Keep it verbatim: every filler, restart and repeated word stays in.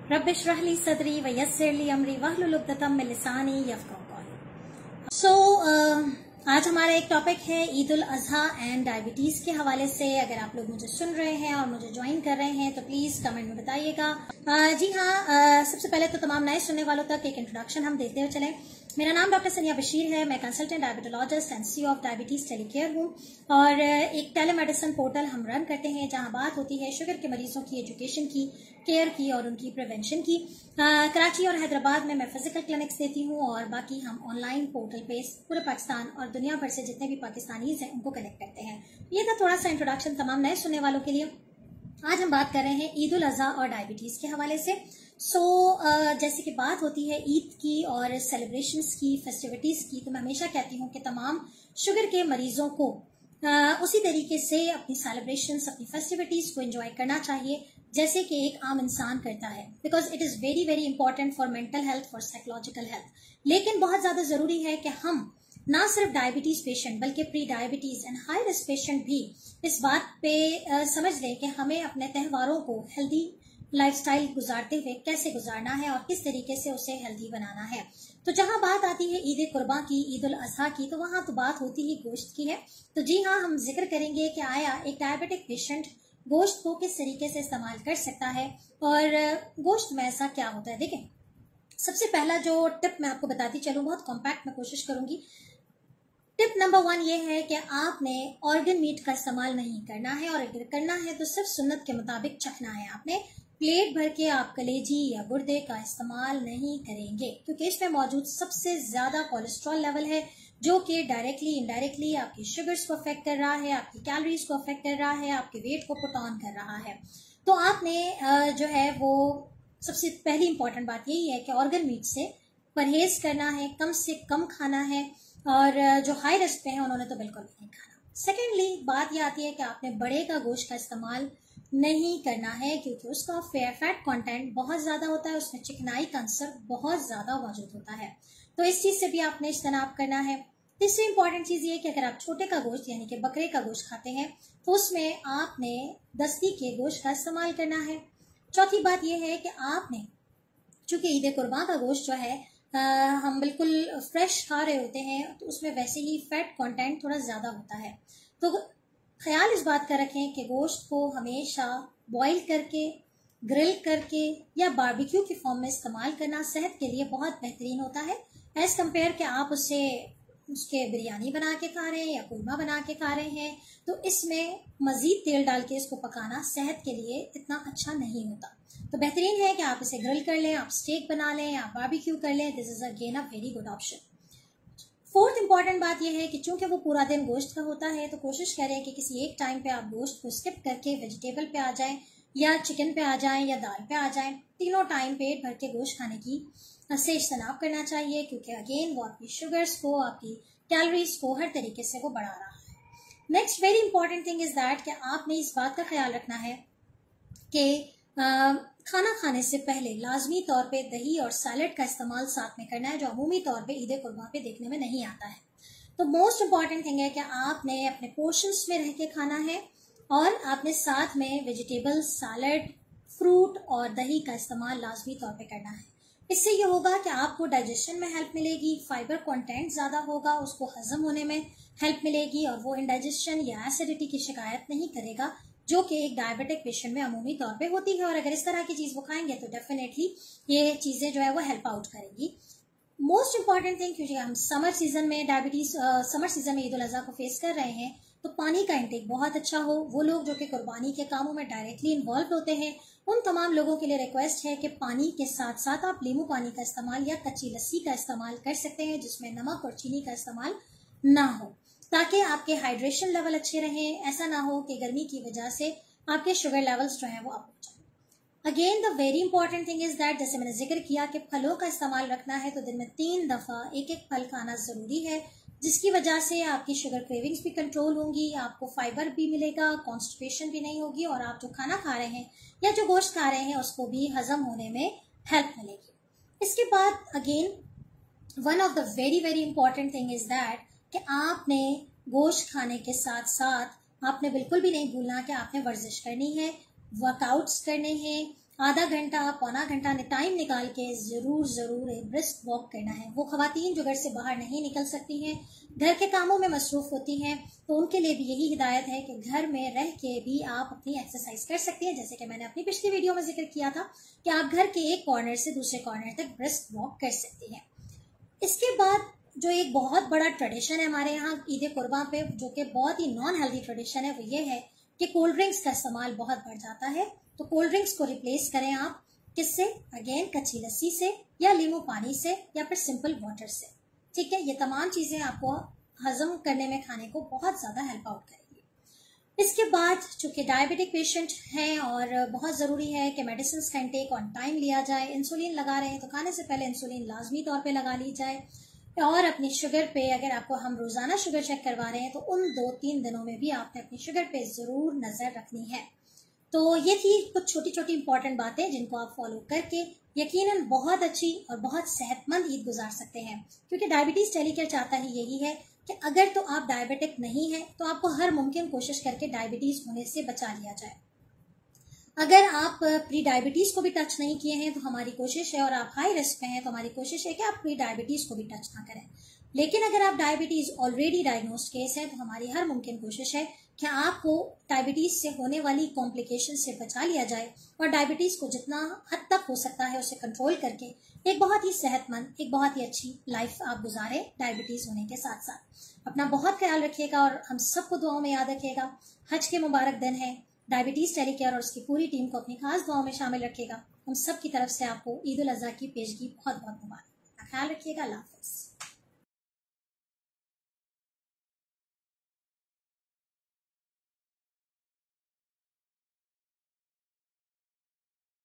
रब इश्रह ली सदरी व यस्सिर ली अमरी वहलुल उक़दतम मिन लिसानी यफ़क़हू क़ौली। सो आज हमारा एक टॉपिक है ईद उल अज़हा एंड डायबिटीज के हवाले से। अगर आप लोग मुझे सुन रहे हैं और मुझे ज्वाइन कर रहे हैं तो प्लीज कमेंट में बताइएगा। जी हाँ, आ, सबसे पहले तो तमाम नए सुनने वालों तक एक इंट्रोडक्शन हम देते हुए चलें। मेरा नाम डॉक्टर सनिया बशीर है। मैं consultant diabetologist and C of diabetes telecare हूँ और एक टेलीमेडिसिन पोर्टल हम रन करते हैं जहां बात होती है शुगर के मरीजों की एजुकेशन की, केयर की और उनकी प्रिवेंशन की। आ, कराची और हैदराबाद में मैं फिजिकल क्लिनिक्स देती हूँ और बाकी हम ऑनलाइन पोर्टल पे पूरे पाकिस्तान और दुनिया भर से जितने भी पाकिस्तानीज हैं उनको कनेक्ट करते हैं। ये था थोड़ा सा इंट्रोडक्शन तमाम नए सुनने वालों के लिए। आज हम बात कर रहे हैं ईद उल अज़हा और डायबिटीज के हवाले से। सो so, जैसे कि बात होती है ईद की और सेलिब्रेशंस की, फेस्टिविटीज की, तो मैं हमेशा कहती हूँ कि तमाम शुगर के मरीजों को आ, उसी तरीके से अपनी सेलिब्रेशंस, अपनी फेस्टिविटीज को एंजॉय करना चाहिए जैसे कि एक आम इंसान करता है, because it is very very important for mental health, for psychological health. लेकिन बहुत ज्यादा जरूरी है कि हम ना सिर्फ डायबिटीज पेशेंट बल्कि pre diabetes and high risk patient भी इस बात पे आ, समझ लें कि हमें अपने त्योहारों को हेल्दी लाइफस्टाइल गुजारते हुए कैसे गुजारना है और किस तरीके से उसे हेल्दी बनाना है। तो जहां बात आती है ईद कुर्बान की, ईद उल अज़हा की, तो वहां तो बात होती ही गोश्त की है। तो जी हाँ, हम जिक्र करेंगे कि आया एक डायबिटिक पेशेंट गोश्त को किस तरीके से इस्तेमाल कर सकता है और गोश्त में ऐसा क्या होता है। देखें, सबसे पहला जो टिप मैं आपको बताती चलूं, बहुत कॉम्पैक्ट मैं कोशिश करूंगी। टिप नंबर वन ये है कि आपने ऑर्गन मीट का इस्तेमाल नहीं करना है और अगर करना है तो सिर्फ सुन्नत के मुताबिक चखना है। आपने प्लेट भर के आप कलेजी या गुर्दे का इस्तेमाल नहीं करेंगे क्योंकि इसमें मौजूद सबसे ज्यादा कोलेस्ट्रॉल लेवल है जो कि डायरेक्टली इनडायरेक्टली आपकी शुगर्स को अफेक्ट कर रहा है, आपकी कैलोरीज को अफेक्ट कर रहा है, आपके वेट को पुट ऑन कर रहा है। तो आपने जो है वो सबसे पहली इंपॉर्टेंट बात यही है कि ऑर्गन मीट से परहेज करना है, कम से कम खाना है और जो हाई रिस्क पे हैं उन्होंने तो बिल्कुल भी नहीं खाना। सेकेंडली बात यह आती है कि आपने बड़े का गोश्त का इस्तेमाल नहीं करना है क्योंकि उसका फैट कंटेंट बहुत ज्यादा होता है, उसमें चिकनाई का अंसर बहुत ज्यादा मौजूद होता है, तो इस चीज से भी आपने इज्तनाब करना है। तीसरी इंपॉर्टेंट चीज ये कि अगर आप छोटे का गोश्त यानी कि बकरे का गोश्त खाते हैं तो उसमें आपने दस्ती के गोश्त का इस्तेमाल करना है। चौथी बात यह है कि आपने, चूंकि ईद कुर्बान का गोश्त जो है आ, हम बिल्कुल फ्रेश खा रहे होते हैं तो उसमें वैसे ही फैट कंटेंट थोड़ा ज्यादा होता है, तो ख्याल इस बात का रखें कि गोश्त को हमेशा बॉईल करके, ग्रिल करके या बारबेक्यू की फॉर्म में इस्तेमाल करना सेहत के लिए बहुत बेहतरीन होता है एज कम्पेयर कि आप उससे उसके बिरयानी बना के खा रहे हैं या कुरमा बना के खा रहे हैं, तो इसमें मजीद तेल डाल के इसको पकाना सेहत के लिए इतना अच्छा नहीं होता। तो बेहतरीन है कि आप इसे ग्रिल कर लें, आप स्टेक बना लें, आप बारबेक्यू कर लें। This is again a very good option. Fourth important बात यह है कि चूंकि वो पूरा दिन गोश्त का होता है तो कोशिश करें कि किसी एक टाइम पे आप गोश्त को स्किप करके वेजिटेबल पे आ जाएं या चिकन पे आ जाएं या दाल पे आ जाएं। तीनों टाइम पेट भर के गोश्त खाने की से इज्तनाब करना चाहिए क्योंकि अगेन वो आपकी शुगर्स को, आपकी कैलोरीज को हर तरीके से वो बढ़ा रहा है। Next very important thing is that कि आपने इस बात का ख्याल रखना है कि खाना खाने से पहले लाजमी तौर पे दही और सैलड का इस्तेमाल साथ में करना है, जो अमूमी तौर पे ईद कुर्बान पे देखने में नहीं आता है। तो मोस्ट इम्पॉर्टेंट थिंग है कि आपने अपने पोर्शंस में रह के खाना है और आपने साथ में वेजिटेबल, सैलड, फ्रूट और दही का इस्तेमाल लाजमी तौर पे करना है। इससे ये होगा कि आपको डाइजेशन में हेल्प मिलेगी, फाइबर कंटेंट ज्यादा होगा, उसको हजम होने में हेल्प मिलेगी और वो इंडाइजेशन या एसिडिटी की शिकायत नहीं करेगा जो कि एक डायबिटिक पेशेंट में अमूमी तौर पे होती है। और अगर इस तरह की चीज वो खाएंगे तो डेफिनेटली ये चीजें जो है वो हेल्प आउट करेंगी। मोस्ट इंपॉर्टेंट थिंग, क्योंकि हम समर सीजन में डायबिटीज समर सीजन में ईद उल अज़हा को फेस कर रहे हैं, तो पानी का इंटेक बहुत अच्छा हो। वो लोग जो कि कुर्बानी के कामों में डायरेक्टली इन्वॉल्व होते हैं उन तमाम लोगों के लिए रिक्वेस्ट है कि पानी के साथ साथ आप नींबू पानी का इस्तेमाल या कच्ची लस्सी का इस्तेमाल कर सकते हैं जिसमें नमक और चीनी का इस्तेमाल ना हो, ताकि आपके हाइड्रेशन लेवल अच्छे रहें। ऐसा ना हो कि गर्मी की वजह से आपके शुगर लेवल्स जो है वो अप हो जाए। Again the very important thing is that, जैसे मैंने जिक्र किया कि फलों का इस्तेमाल रखना है, तो दिन में तीन दफा एक एक फल खाना जरूरी है जिसकी वजह से आपकी शुगर क्रेविंग्स भी कंट्रोल होंगी, आपको फाइबर भी मिलेगा, कॉन्स्टिपेशन भी नहीं होगी और आप जो खाना खा रहे हैं या जो गोश्त खा रहे हैं उसको भी हजम होने में हेल्प मिलेगी। इसके बाद again one of the very very important thing is that कि आपने गोश्त खाने के साथ साथ आपने बिल्कुल भी नहीं भूलना कि आपने वर्जिश करनी है, वर्कआउट्स करने हैं, आधा घंटा पौना घंटा टाइम निकाल के जरूर जरूर एक ब्रिस्क वॉक करना है। वो खवातीन जो घर से बाहर नहीं निकल सकती हैं, घर के कामों में मसरूफ होती हैं, तो उनके लिए भी यही हिदायत है कि घर में रह के भी आप अपनी एक्सरसाइज कर सकती हैं। जैसे कि मैंने अपनी पिछली वीडियो में जिक्र किया था कि आप घर के एक कॉर्नर से दूसरे कॉर्नर तक ब्रिस्क वॉक कर सकती हैं। इसके बाद जो एक बहुत बड़ा ट्रेडिशन है हमारे यहाँ ईद कुर्बान पे, जो कि बहुत ही नॉन हेल्दी ट्रेडिशन है, वो ये है कि कोल्ड ड्रिंक्स का इस्तेमाल बहुत बढ़ जाता है। तो कोल्ड ड्रिंक्स को रिप्लेस करें आप किससे? अगेन कच्ची लस्सी से या नींबू पानी से या फिर सिंपल वाटर से। ठीक है, ये तमाम चीजें आपको हजम करने में, खाने को बहुत ज्यादा हेल्प आउट करेगी। इसके बाद चूंकि डायबिटिक पेशेंट हैं और बहुत जरूरी है कि मेडिसिन का इंटेक ऑन टाइम लिया जाए। इंसुलिन लगा रहे हैं तो खाने से पहले इंसुलिन लाजमी तौर पे लगा ली जाए। और अपनी शुगर पे, अगर आपको हम रोजाना शुगर चेक करवा रहे हैं तो उन दो तीन दिनों में भी आपने अपनी शुगर पे जरूर नजर रखनी है। तो ये थी कुछ छोटी छोटी इंपॉर्टेंट बातें जिनको आप फॉलो करके यकीनन बहुत अच्छी और बहुत सेहतमंद ईद गुजार सकते हैं। क्योंकि डायबिटीज टेलीकेयर चाहता ही यही है कि अगर तो आप डायबिटिक नहीं है तो आपको हर मुमकिन कोशिश करके डायबिटीज होने से बचा लिया जाए। अगर आप प्री डायबिटीज को भी टच नहीं किए हैं तो हमारी कोशिश है, और आप हाई रिस्क पे हैं तो हमारी कोशिश है कि आप प्री डायबिटीज को भी टच ना करें। लेकिन अगर आप डायबिटीज ऑलरेडी डायग्नोस्ड केस है तो हमारी हर मुमकिन कोशिश है कि आपको डायबिटीज से होने वाली कॉम्प्लिकेशन से बचा लिया जाए और डायबिटीज को जितना हद तक हो सकता है उसे कंट्रोल करके एक बहुत ही सेहतमंद, एक बहुत ही अच्छी लाइफ आप गुजारें डायबिटीज होने के साथ साथ। अपना बहुत ख्याल रखिएगा और हम सबको दुआओं में याद रखिएगा। हज के मुबारक दिन है। डायबिटीज टेलीकेयर और उसकी पूरी टीम को अपनी खास दुआओं में शामिल रखिएगा। हम सब की तरफ से आपको ईद उल अजहा की पेशगी बहुत बहुत मुबारक। ख्याल रखिएगा। अल्लाह हाफ़िज़।